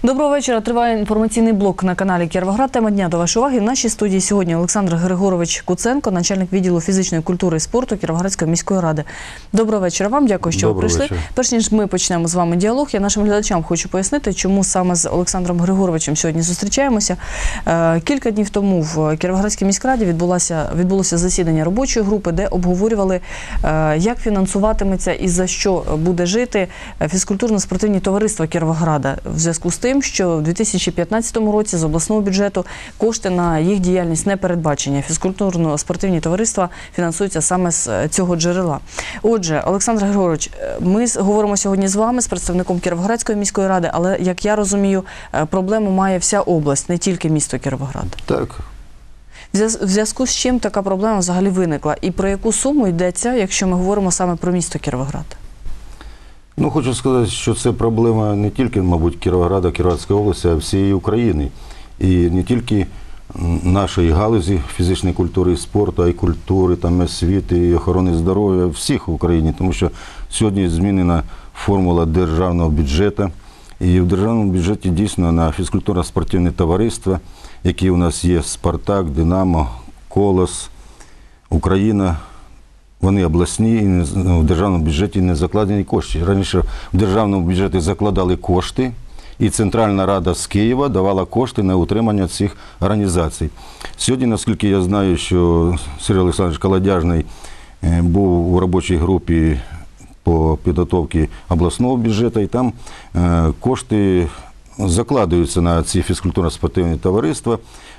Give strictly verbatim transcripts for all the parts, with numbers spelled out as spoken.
Доброго вечора. Триває інформаційний блок на каналі Кіровоград. Тема дня до вашої уваги. В нашій студії сьогодні Олександр Григорович Куценко, начальник відділу фізичної культури і спорту Кіровоградської міської ради. Доброго вечора вам. Дякую, що ви прийшли. Вечора. Перш ніж ми почнемо з вами діалог, я нашим глядачам хочу пояснити, чому саме з Олександром Григоровичем сьогодні зустрічаємося. Кілька днів тому в Кіровоградській міськраді відбулося, відбулося засідання робочої групи, де обговорювали, як фінансуватиметься і за що буде жити фізкультурно-спортивні товариства Кіровограда. В зв'язку з тим, що в дві тисячі п'ятнадцятому році з обласного бюджету кошти на їх діяльність не передбачені. Фізкультурно-спортивні товариства фінансуються саме з цього джерела. Отже, Олександр Григорович, ми говоримо сьогодні з вами, з представником Кіровоградської міської ради, але, як я розумію, проблему має вся область, не тільки місто Кіровоград. Так. В зв'язку з чим така проблема взагалі виникла? І про яку суму йдеться, якщо ми говоримо саме про місто Кіровоград? Ну, хочу сказати, що це проблема не тільки, мабуть, Кіровограда, Кіровоградської області, а всієї України. І не тільки нашої галузі фізичної культури і спорту, а й культури, там, освіти, і охорони здоров'я, всіх в Україні. Тому що сьогодні змінена формула державного бюджету. І в державному бюджеті дійсно на фізкультурно-спортивні товариства, які у нас є: «Спартак», «Динамо», «Колос», «Україна», вони обласні, і в державному бюджеті не закладені кошти. Раніше в державному бюджеті закладали кошти, і Центральна Рада з Києва давала кошти на утримання цих організацій. Сьогодні, наскільки я знаю, що Сергій Олександрович Колодяжний був у робочій групі по підготовці обласного бюджету, і там кошти закладаються на ці фізкультурно-спортивні товариства.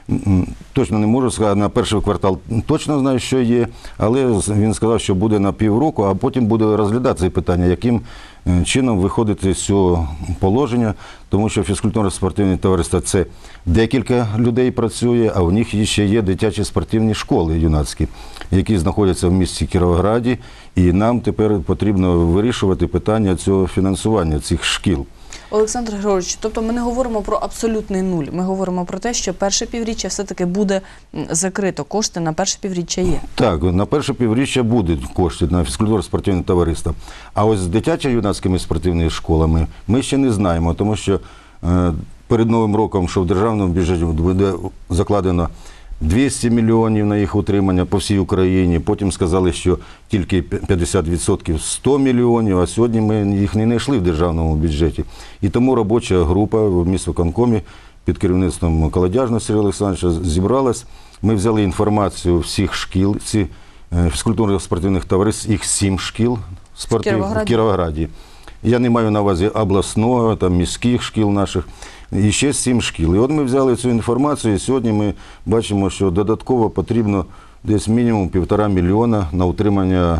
Точно не можу сказати, на перший квартал точно знаю, що є, але він сказав, що буде на півроку, а потім буде розглядати це питання, яким чином виходити з цього положення, тому що фізкультурно-спортивні товариства – це декілька людей працює, а в них ще є дитячі спортивні школи юнацькі, які знаходяться в місті Кіровограді, і нам тепер потрібно вирішувати питання цього фінансування цих шкіл. Олександр Григорович, тобто ми не говоримо про абсолютний нуль, ми говоримо про те, що перше півріччя все-таки буде закрито, кошти на перше півріччя є. Так, на перше півріччя будуть кошти на фізкультурно-спортивні товариства. А ось з дитячо-юнацькими спортивними школами ми ще не знаємо, тому що е, перед Новим роком, що в державному бюджеті буде закладено двісті мільйонів на їх утримання по всій Україні, потім сказали, що тільки п'ятдесят відсотків сто мільйонів, а сьогодні ми їх не знайшли в державному бюджеті. І тому робоча група в міськвиконкомі під керівництвом Колодяжного Сергія Олександровича зібралась. Ми взяли інформацію всіх шкіл, ці фізкультурно-спортивних товариств, їх сім шкіл спортив в Кіровограді. Я не маю на увазі обласного, там, міських шкіл наших, і ще сім шкіл. І от ми взяли цю інформацію, і сьогодні ми бачимо, що додатково потрібно десь мінімум півтора мільйона на утримання.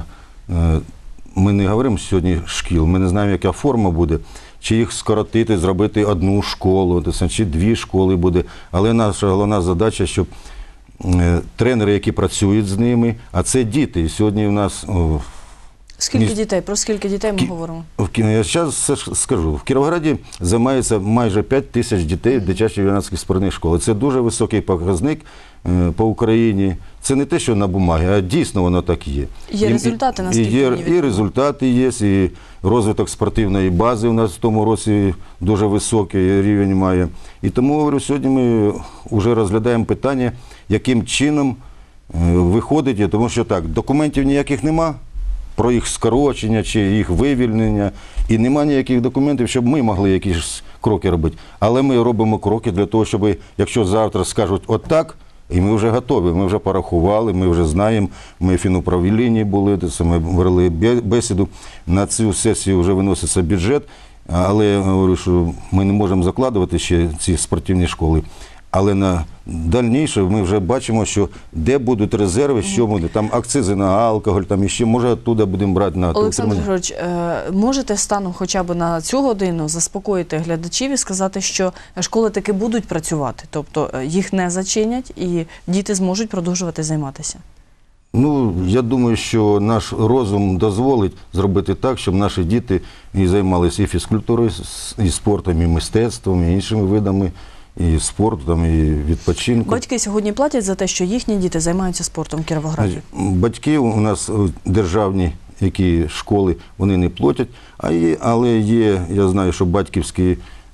Ми не говоримо сьогодні шкіл, ми не знаємо, яка форма буде, чи їх скоротити, зробити одну школу, чи дві школи буде. Але наша головна задача, щоб тренери, які працюють з ними, а це діти. І сьогодні в нас... Скільки Ні... дітей? Про скільки дітей ми Кі... говоримо? Я зараз скажу. В Кіровограді займається майже п'ять тисяч дітей в дитячо-юнацьких спортивних школах. Це дуже високий показник по Україні. Це не те, що на бумагі, а дійсно воно так є. Є і, результати, наскільки і, є, і результати є, і розвиток спортивної бази у нас в тому році дуже високий рівень має. І тому, говорю, сьогодні ми вже розглядаємо питання, яким чином виходить, тому що так, документів ніяких нема про їх скорочення чи їх вивільнення, і немає ніяких документів, щоб ми могли якісь кроки робити. Але ми робимо кроки для того, щоб, якщо завтра скажуть «отак», і ми вже готові, ми вже порахували, ми вже знаємо, ми в фінуправлінні були, ми вели бесіду, на цю сесію вже виноситься бюджет, але я говорю, що ми не можемо закладувати ще ці спортивні школи. Але на дальніше ми вже бачимо, що де будуть резерви, що буде. Там акцизи на алкоголь, там іще, може, оттуда будемо брати на... Олександр Григорович, можете станом хоча б на цю годину заспокоїти глядачів і сказати, що школи таки будуть працювати, тобто їх не зачинять і діти зможуть продовжувати займатися? Ну, я думаю, що наш розум дозволить зробити так, щоб наші діти і займалися і фізкультурою, і спортом, і мистецтвом, і іншими видами і спортом, і відпочинку. Батьки сьогодні платять за те, що їхні діти займаються спортом в Кіровограді? Батьки у нас державні, які школи, вони не платять, а є, але є, я знаю, що батьківські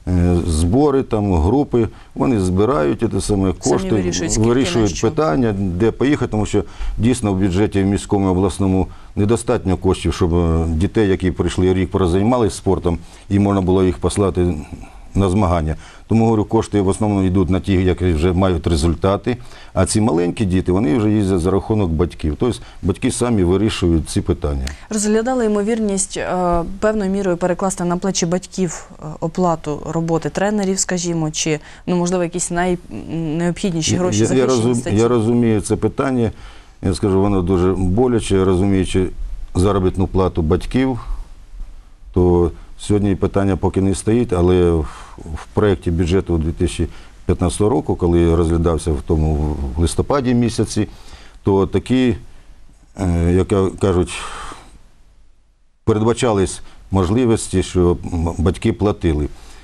е, збори, там, групи, вони збирають це саме кошти, вирішують, скільки, на вирішують що. питання, де поїхати, тому що дійсно в бюджеті міському і обласному недостатньо коштів, щоб е, дітей, які прийшли рік, порозаймалися спортом, і можна було їх послати на змагання. Тому, говорю, кошти в основному йдуть на ті, які вже мають результати, а ці маленькі діти, вони вже їздять за рахунок батьків. Тобто батьки самі вирішують ці питання. Розглядали ймовірність е, певною мірою перекласти на плечі батьків е, оплату роботи тренерів, скажімо, чи, ну, можливо, якісь найнеобхідніші гроші Я, я, захищені розум, статті? я розумію це питання, я скажу, воно дуже боляче, розуміючи заробітну плату батьків, то сьогодні питання поки не стоїть, але в, в проєкті бюджету дві тисячі п'ятнадцятого року, коли розглядався в тому в листопаді місяці, то такі, е, як кажуть, передбачались можливості, що батьки платили.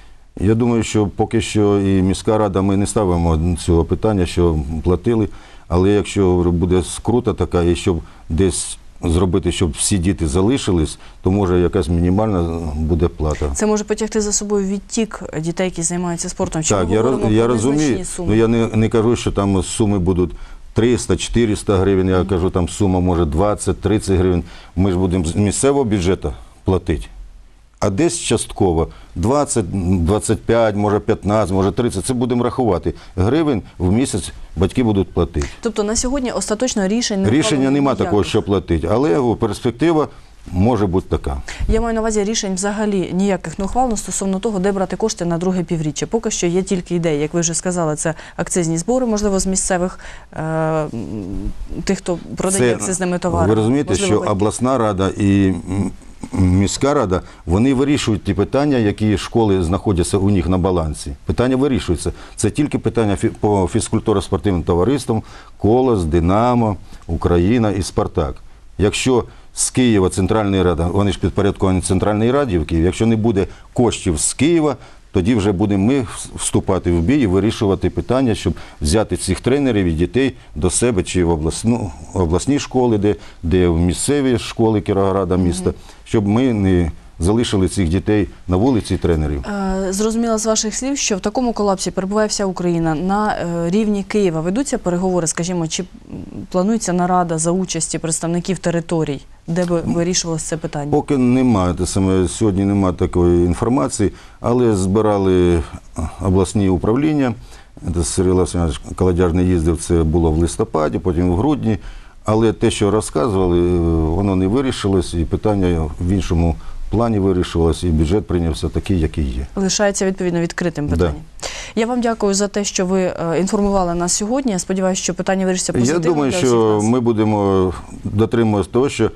Я думаю, що поки що і міська рада, ми не ставимо цього питання, що платили, але якщо, говорю, буде скрута така, і щоб десь зробити, щоб всі діти залишились, то може якась мінімальна буде плата. Це може потягти за собою відтік дітей, які займаються спортом. Чи Так, ми я, говоримо роз, про я незначні розумію, суми? ну я не, не кажу, що там суми будуть триста-чотириста гривень, я кажу, там сума може двадцять-тридцять гривень. Ми ж будемо з місцевого бюджету платити. А десь частково двадцять, двадцять п'ять, може п'ятнадцять, може тридцять, це будемо рахувати. Гривень в місяць батьки будуть платити. Тобто на сьогодні остаточно рішень не Рішення ухвалено нема ніяких? такого, що платити, але перспектива може бути така. Я маю на увазі, рішень взагалі ніяких не ухвалено стосовно того, де брати кошти на друге півріччя. Поки що є тільки ідеї, як ви вже сказали, це акцизні збори, можливо, з місцевих е, тих, хто продає акцизними товарами. Ви розумієте, Можливо, що батьки. обласна рада і м, міська рада, вони вирішують ті питання, які школи знаходяться у них на балансі. Питання вирішуються. Це тільки питання фі- по фізкультурно-спортивним товариствам, «Колос», «Динамо», «Україна» і «Спартак». Якщо з Києва Центральна Рада, вони ж підпорядковані Центральній Раді в Києві, якщо не буде коштів з Києва, тоді вже будемо ми вступати в бій і вирішувати питання, щоб взяти цих тренерів і дітей до себе, чи в обласну, обласні школи, де, де в місцеві школи Кіровограда міста, щоб ми не залишили цих дітей на вулиці тренерів. Е, Зрозуміло з ваших слів, що в такому колапсі перебуває вся Україна. На е, рівні Києва ведуться переговори, скажімо, чи м, планується нарада за участі представників територій, де би вирішувалося це питання? Поки немає, те саме, сьогодні немає такої інформації, але збирали обласні управління. Це Сергій Олександрович Колодяжний їздив, це було в листопаді, потім в грудні. Але те, що розказували, воно не вирішилось, і питання в іншому плані вирішилось, і бюджет прийнявся такий, який є. Лишається, відповідно, відкритим питання. Я вам дякую за те, що ви е, інформували нас сьогодні. Я сподіваюся, що питання вирішиться позитивно Я думаю, для всіх що нас. ми будемо дотримуватися того, що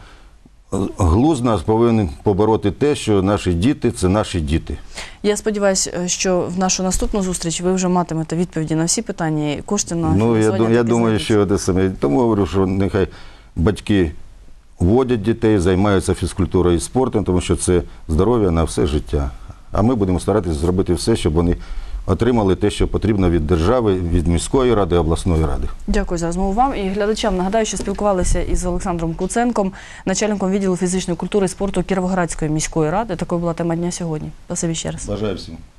глузд нас повинен побороти те, що наші діти – це наші діти. Я сподіваюся, що в нашу наступну зустріч ви вже матимете відповіді на всі питання і кошти на Ну, я, фінансування ду- я таки думаю, знайдуться. що те саме. Тому говорю, що нехай батьки водять дітей, займаються фізкультурою і спортом, тому що це здоров'я на все життя. А ми будемо старатися зробити все, щоб вони отримали те, що потрібно від держави, від міської ради, обласної ради. Дякую за розмову вам і глядачам. Нагадаю, що спілкувалися із Олександром Куценком, начальником відділу фізичної культури і спорту Кіровоградської міської ради. Такою була тема дня сьогодні. Спасибі ще раз. Бажаю всім.